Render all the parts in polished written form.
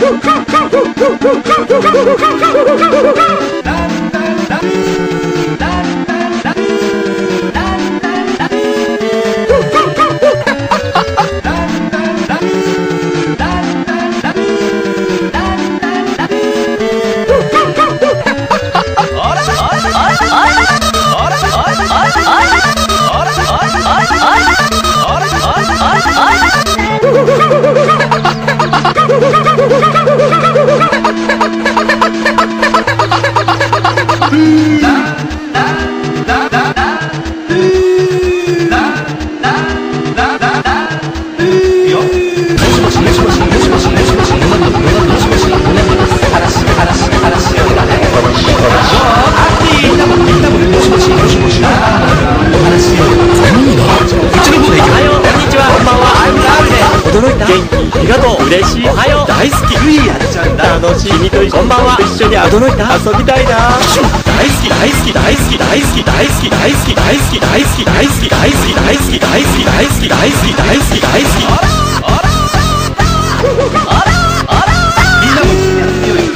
嬉しい。おはよう。大好き。ついやっちゃうんだ。楽しい。君とこんばんは。一緒に驚いた。遊びたいな。大好き大好き大好き大好き大好き大好き大好き大好き大好き大好き大好き大好き大好き大好き大好き大好き。あらあらあら。みんなも好きな強い。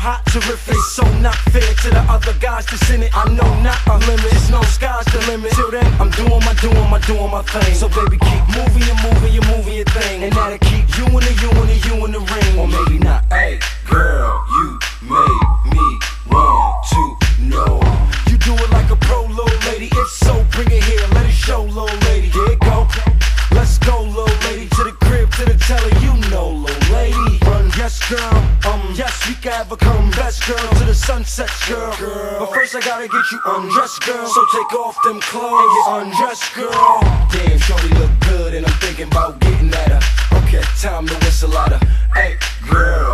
hot, terrific. It's so not fair to the other guys that's in it. I know not a limit, it's no sky's the limit. Till then, I'm doing my thing. So baby, keep moving, you're moving your thing. And that'll keep you in the ring. Or maybe not. Hey, girl, you made me want to know. You do it like a pro, little lady. If so, bring it here, let it show, little lady. Here it go. Let's go, little lady, to the crib, to the telly, you know, little lady. Run, yes, girl, yes, we can have a come best, girl, to the sunset, girl. But first I gotta get you undressed, girl. So take off them clothes and get undressed, girl. Damn, shorty look good, and I'm thinking about getting at her. Okay, time to whistle at her. Hey, girl.